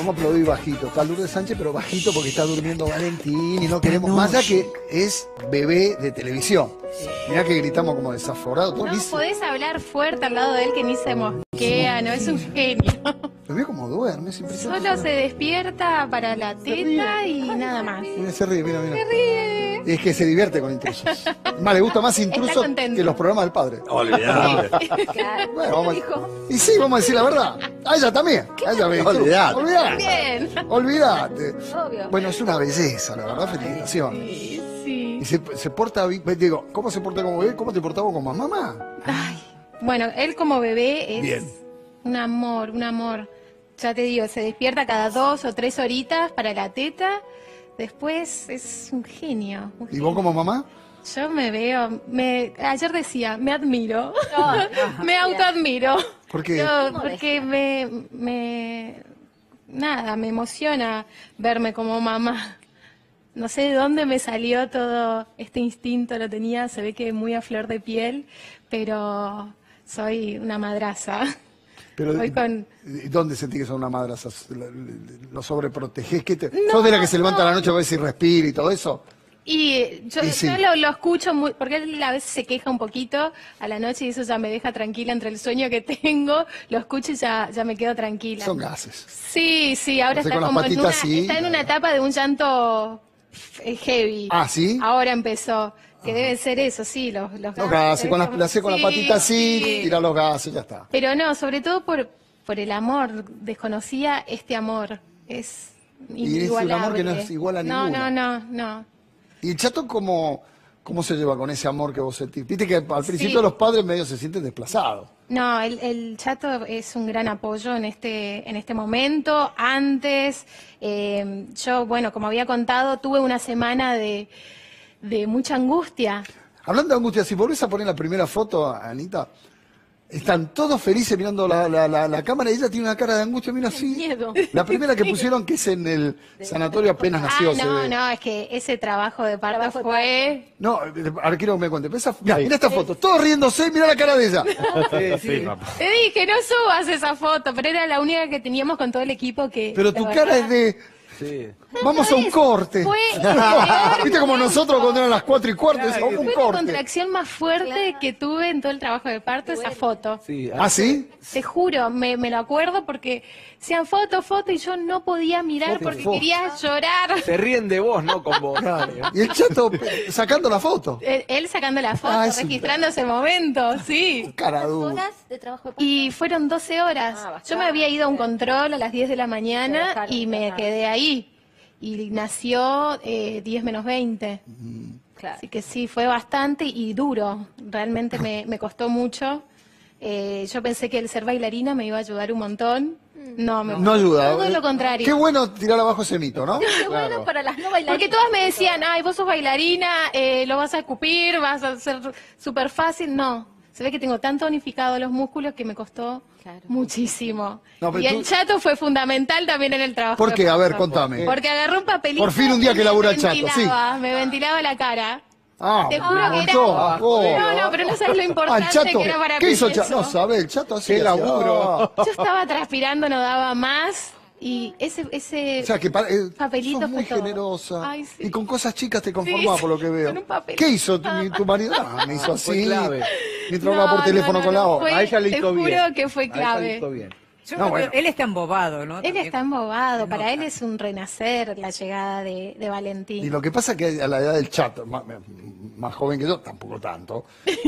vamos a aplaudir bajito. Está Lourdes Sánchez, pero bajito porque está durmiendo Valentín y no queremos más, ya que es bebé de televisión. Mirá que gritamos como desaforados. No podés hablar fuerte al lado de él que ni se mosquea, no es un genio. Lo veo como duerme, es impresionante. Solo se despierta para la teta y nada más. Mira, se ríe, mira. Se ríe. Es que se divierte con intrusos. Más le gusta más intrusos que los programas del padre. Olvidate. Claro. Bueno, y sí, vamos a decir la verdad. A ella también. A ella me Olvidate. Bien. Olvidate. Obvio. Bueno, es una belleza, la verdad, felicitaciones. Sí. Y se porta bien. Digo, ¿cómo se porta como bebé? ¿Cómo te portabas como mamá? Ay. Bueno, él como bebé es Bien. un amor, un amor. Ya te digo, se despierta cada 2 o 3 horitas para la teta. Después es un genio. ¿Y vos como mamá? Yo me veo, ayer decía, me admiro, me autoadmiro. ¿Por qué? Porque nada, me emociona verme como mamá. No sé de dónde me salió todo este instinto, lo tenía, se ve que muy a flor de piel, pero soy una madraza. Pero, Voy con... ¿dónde sentís que sos una madraza? ¿Lo sobreprotegés? ¿Sos de la que se levanta a la noche a ver si respira y todo eso? Y yo lo escucho muy, porque él a veces se queja un poquito a la noche y eso ya me deja tranquila entre el sueño que tengo, lo escucho y ya me quedo tranquila. Son gases. Sí, ahora está con las como patitas así. está en una etapa de un llanto heavy. Ah, ¿sí? Ahora empezó, que debe ser eso, sí, los Los gases, con la patita así, sí. tira los gases, ya está. Pero no, sobre todo por el amor, desconocía este amor, es Y es un inigualable. amor que no es igual a ninguno. No. ¿Y el chato cómo se lleva con ese amor que vos sentís? Viste que al principio los padres medio se sienten desplazados. No, el chato es un gran apoyo en este momento. Antes, yo, bueno, como había contado, tuve una semana de mucha angustia. Hablando de angustia, si volvés a poner la primera foto, Anita, están todos felices mirando la cámara y ella tiene una cara de angustia, mira así. Miedo. La primera que pusieron, que es en el sanatorio apenas nació. No, es que ese trabajo de parto fue... No, ahora quiero que me cuente. Mira esta foto, todos riéndose, mira la cara de ella. Sí, papá. Te dije, no subas esa foto, pero era la única que teníamos con todo el equipo que... Pero tu cara es de... Sí. Vamos a un corte. Viste como nosotros cuando eran las 4:15, decíamos un Fue la corte. contracción más fuerte que tuve en todo el trabajo de parto, esa foto. Sí. ¿Ah, sí? Te juro, me lo acuerdo porque decían foto, y yo no podía mirar porque quería llorar. Se ríen de vos, no con vos. Y el chato sacando la foto. Él sacando la foto, Es un- registrando ese momento, sí. Cara dura. ¿Horas de trabajo de parto? Y fueron 12 horas. Yo me había ido a un control a las 10 de la mañana y me quedé ahí. Y nació 10 menos 20. Claro. Así que sí, fue bastante y duro. Realmente me costó mucho. Yo pensé que el ser bailarina me iba a ayudar un montón. No ayuda. Todo lo contrario. Qué bueno tirar abajo ese mito, ¿no? Qué bueno para las no bailarinas. Porque todas me decían, ay, vos sos bailarina, lo vas a escupir, vas a hacer súper fácil. No, se ve que tengo tan tonificados los músculos que me costó muchísimo. No, pero Y el chato fue fundamental también en el trabajo. ¿Por de qué? A ver, parto. contame. Porque agarró un papelito. Por fin un día que labura el chato, sí. Me ventilaba la cara. Ah, Te juro un que era... montón. No, pero no sabes lo Ah, importante el chato. que era para ¿Qué mí hizo el eso. chato? No sabe, el chato así. Qué laburo. Yo estaba transpirando, no daba más. Y ese O sea, que papelito sos muy fue todo. generosa. Ay, sí. Y con cosas chicas te conformás, Sí, por lo que veo. con un papelito. ¿Qué hizo tu marido? Ah, me hizo Fue así. clave. Mientras hablaba por teléfono con la otra. fue- A ella le hizo te juro bien. que fue A ella le clave. hizo bien. Yo No, creo bueno. que él está embobado, ¿no? Él También. está embobado, Se para nota. él es un renacer la llegada de Y Valentín. lo que pasa es que a la edad del chato, más joven que yo, tampoco tanto,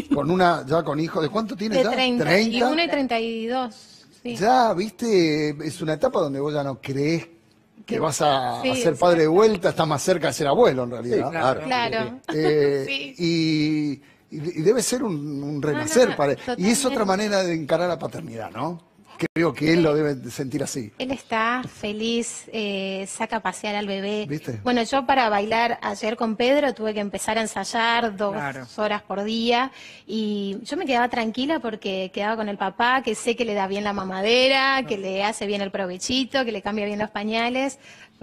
ya con hijos, ¿de cuánto tiene De ya? 30, y 1 y 32. Sí. Ya, viste, es una etapa donde vos ya no crees que vas a Sí, ser padre de vuelta, estás más cerca de ser abuelo en realidad. Claro. Eh, Sí. y debe ser un renacer no, para él. Y es otra totalmente. manera de encarar la paternidad, ¿no? Creo que él lo debe sentir así. Él está feliz, saca a pasear al bebé. ¿Viste? Bueno, yo para bailar ayer con Pedro tuve que empezar a ensayar 2 Claro. horas por día y yo me quedaba tranquila porque quedaba con el papá, que sé que le da bien la mamadera, que le hace bien el provechito, que le cambia bien los pañales.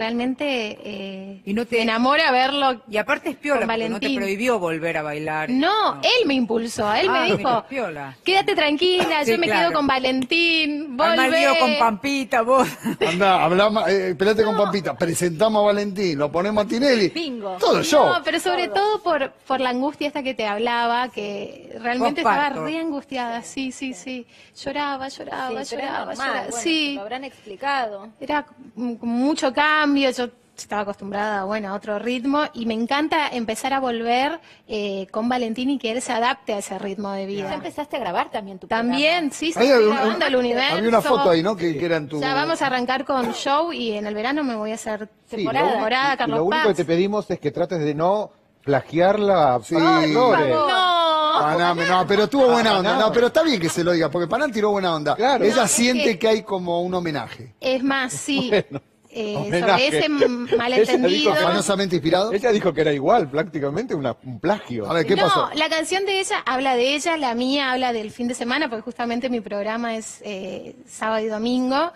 Realmente Y no te- me enamora verlo. Y aparte es piola, Con porque no te Valentín. prohibió volver a bailar. No, él me impulsó, él me Ah, dijo, piola. quédate tranquila, Sí, yo me claro. quedo con Valentín. Al marido volvé. con Pampita, vos. Andá, hablamos, peleate con Pampita, presentamos a Valentín, lo ponemos a Tinelli. Bingo. Todo yo. No, pero sobre todo por la angustia esta que te hablaba, que realmente estaba Postparto. re angustiada, sí. Lloraba. Sí, pero es normal, bueno, Sí, lo habrán explicado. era como mucho cambio, yo estaba acostumbrada, bueno, a otro ritmo, y me encanta empezar a volver con Valentín y que él se adapte a ese ritmo de Ya vida. empezaste a grabar también tu También, sí, Ahí estoy había grabando el universo. había una foto ahí, ¿no? Que era en tu... Ya vamos a arrancar con show y en el verano me voy a hacer Sí, temporada, y Carlos lo único Paz. que te pedimos es que trates de no plagiarla. Sí. Flores. No. Panam, no, pero tuvo buena onda. No, pero está bien que se lo diga, porque Panam tiró buena onda. Claro. Ella No, es siente que- que hay como un homenaje. Es más, sí. Homenaje. Sobre ese malentendido. Ella dijo Fanosamente inspirado. Ella dijo que era igual, prácticamente un plagio. A ver, ¿qué no, pasó? la canción de ella habla de ella, la mía habla del fin de semana, porque justamente mi programa es sábado y domingo.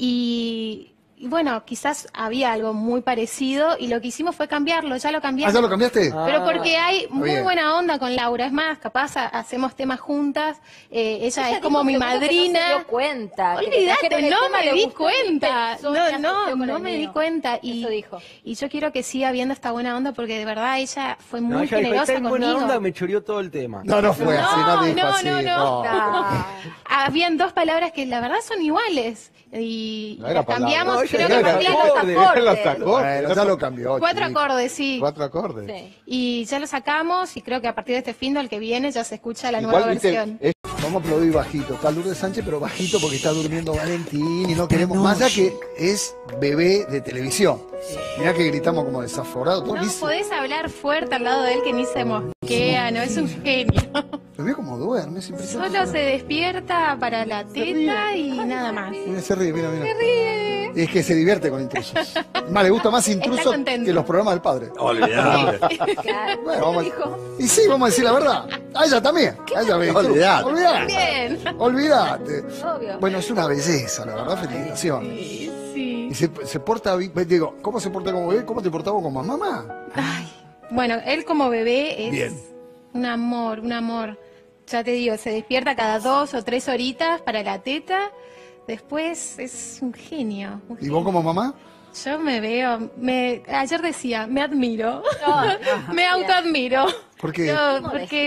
Y bueno, quizás había algo muy parecido y lo que hicimos fue cambiarlo, ya lo ¿Ah, cambiamos. ya lo cambiaste? Pero porque hay muy bien. buena onda con Laura. Es más, capaz hacemos temas juntas. Ella es Ella como dijo mi seguro que madrina. No se dio cuenta. que le Olvídate, trajeron el no tema, me le di gustó y cuenta. pensó, me asoció No con el me di mío. cuenta. Eso dijo. Y yo quiero que siga habiendo esta buena onda porque de verdad ella fue muy No, ella dijo, generosa está en buena conmigo. onda, me choreó todo el tema. No fue así, no dijo no, así. no. Ah, Habían dos palabras que la verdad son iguales. Y No era las cambiamos, palabra. creo No, que era cambiamos acorde, los eran los acordes. acordes. Bueno, ya lo cambió. 4 chico. acordes, sí. 4 acordes. sí. Y ya lo sacamos y creo que a partir de este fin del que viene ya se escucha la Igual, nueva viste, versión. Vamos a aplaudir bajito. Está Lourdes Sánchez, pero bajito porque está durmiendo Valentín y no queremos. Más allá que es bebé de televisión. Mirá que gritamos como desaforados. No podés hablar fuerte al lado de él que ni se mosquea, no es un genio. Lo veo como duerme, es impresionante. Solo se despierta para la teta y nada más. Mira, se ríe, mira. Es que se divierte con intrusos. Más le gusta más intrusos contento. que los programas del padre. Olvidate. Claro. Bueno, vamos y sí, vamos a decir la verdad. A ella también. A ella me Olvidate. Bien. Olvídate. Obvio. Bueno, es una belleza, la verdad, felicitaciones. Sí. Y se porta bien. Digo, ¿cómo se porta como bebé? ¿Cómo te portabas como mamá? Ay, bueno, él como bebé es Bien. un amor, un amor. Ya te digo, se despierta cada 2 o 3 horitas para la teta. Después es un genio. un ¿Y genio. vos como mamá? Yo me veo, ayer decía, me admiro, me autoadmiro. ¿Por qué? Porque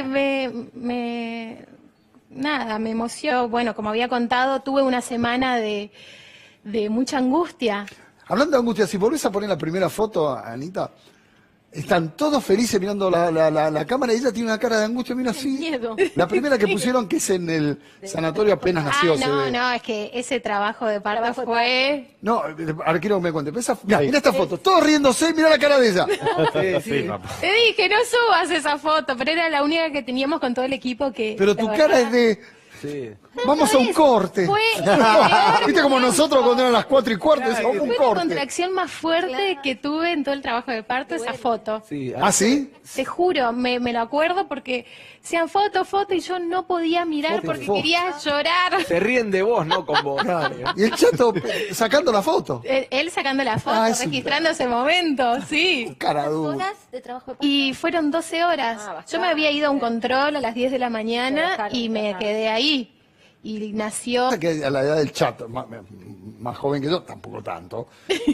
me emocionó. Bueno, como había contado, tuve una semana de mucha angustia. Hablando de angustia, si volvés a poner la primera foto, Anita, están todos felices mirando la cámara y ella tiene una cara de angustia, mira así. Miedo. La primera que pusieron, que es en el sanatorio apenas nació. se ve. No, es que ese trabajo de parto fue... No, ahora quiero que me cuente. Mirá esta foto, todos riéndose, mirá la cara de ella. Sí, papá. Te dije, no subas esa foto, pero era la única que teníamos con todo el equipo que... Pero de tu verdad, cara es de, Sí. vamos a un corte. Fue Viste como nosotros cuando eran las 4:15, decíamos un fue la corte. contracción más fuerte que tuve en todo el trabajo de parto, esa foto. Sí. ¿Ah, sí? Te juro, me lo acuerdo porque sean foto y yo no podía mirar Foto, porque foto. quería llorar. Se ríen de vos, no con vos. Y el chato sacando la foto. Él sacando la foto, Ah, es un registrando ese momento, sí. Cara dura. ¿Horas de trabajo de parto? Y fueron 12 horas. Ah, bastante. Yo me había ido a un control a las 10 de la Te mañana dejaron, y me dejaron. quedé ahí. Y nació... Que a la edad del chato, más joven que yo, tampoco tanto,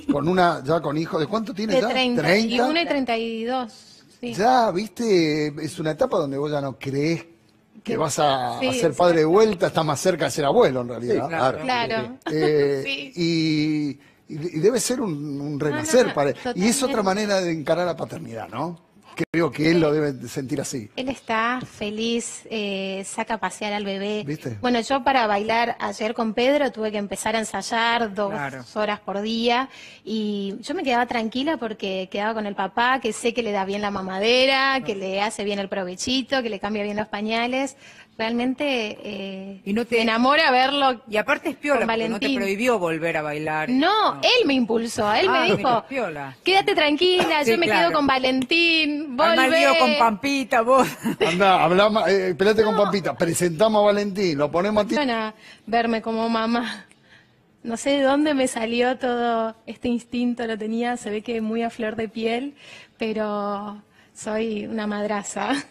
ya con hijos, ¿de cuánto tiene De ya? 30, y 1 y 32. Sí. Ya, viste, es una etapa donde vos ya no crees que vas a Sí, ser padre de vuelta, estás más cerca de ser abuelo en realidad. Claro. Eh, Sí. y debe ser un renacer no, para él. Y es totalmente. otra manera de encarar la paternidad, ¿no? Creo que él lo debe sentir así. Él está feliz, saca a pasear al bebé. ¿Viste? Bueno, yo para bailar ayer con Pedro tuve que empezar a ensayar 2 Claro. horas por día y yo me quedaba tranquila porque quedaba con el papá, que sé que le da bien la mamadera, que le hace bien el provechito, que le cambia bien los pañales. Realmente Y no te- me enamora verlo. Y aparte es piola, Con porque no te Valentín. prohibió volver a bailar. No, él me impulsó, él Ah, me dijo, mira, piola. quédate tranquila, Sí, yo me claro. quedo con Valentín, Al marido volvé. con Pampita, vos. Andá, hablamos, peleate con Pampita, presentamos a Valentín, lo ponemos a ti. A verme como mamá. No sé de dónde me salió todo este instinto, lo tenía, se ve que muy a flor de piel, pero soy una madraza.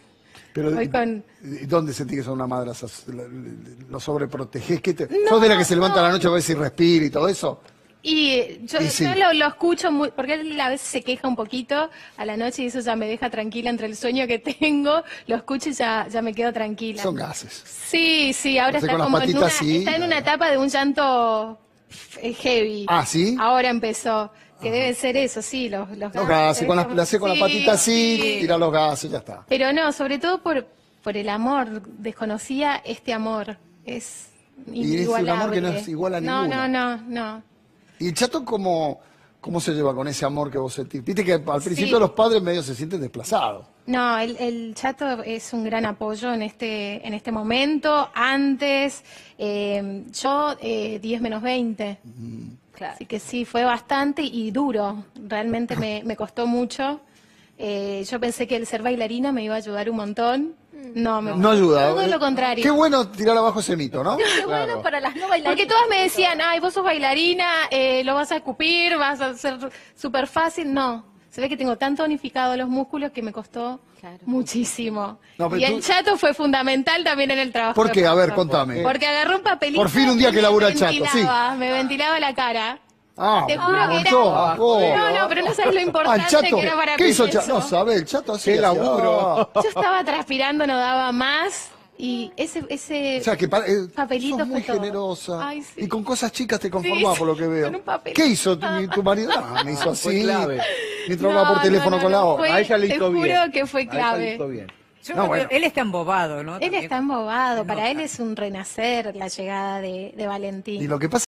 Pero, Voy con... ¿dónde sentís que sos una madre? ¿Lo sobreprotegés? ¿Sos de la que se levanta a la noche a ver si respira y todo eso? Y yo, Y sí. yo lo escucho muy, porque él a veces se queja un poquito a la noche y eso ya me deja tranquila entre el sueño que tengo, lo escucho y ya me quedo tranquila. Son gases. Sí, ahora Entonces, está con las como en patitas, una, sí. está en una etapa de un llanto heavy. Ah, ¿sí? Ahora empezó, que debe ser eso, sí, los Los gases, le hace con la Sí, patita así, sí. tira los gases, ya está. Pero no, sobre todo por el amor, desconocía este amor, es Y es un inigualable. amor que no es igual a ninguno. No. ¿Y el Chato cómo se lleva con ese amor que vos sentís? Viste que al principio los padres medio se sienten desplazados. No, el Chato es un gran apoyo en este momento. Antes, yo 10 menos 20. Claro. Así que sí, fue bastante y duro. Realmente me costó mucho. Yo pensé que el ser bailarina me iba a ayudar un montón. No ayuda. Todo lo contrario. Qué bueno tirar abajo ese mito, ¿no? Qué bueno para las no bailarinas. Porque todas me decían, ay, vos sos bailarina, lo vas a escupir, vas a hacer súper fácil. No, se ve que tengo tan tonificados los músculos que me costó Claro. muchísimo. No, pero Y tú- el Chato fue fundamental también en el trabajo. ¿Por que qué? A ver, pasó. contame. Porque agarró un papelito. Por fin un día y que me labura el Chato, ventilaba, me ventilaba la cara. Ah, Te juro un que era... montón. No, pero no sabes lo Ah, importante el Chato. que era para ¿Qué mí hizo el Chato? eso. No, sabe, el Chato así. Qué laburo. Yo estaba transpirando, no daba más. Y ese O sea, que papelito sos muy fue todo. generosa. Ay, sí. Y con cosas chicas te conformás Sí, por lo que veo. con un papelito. ¿Qué hizo tu marido? Ah, me hizo Fue así. clave. Mientras hablaba por teléfono con la otra. A ella le hizo te bien. juro que fue A ella clave. le hizo bien. Yo No, lo bueno. veo- él está embobado, ¿no? Él También. está embobado, para nota. él es un renacer la llegada de Valentín. Y lo que pasa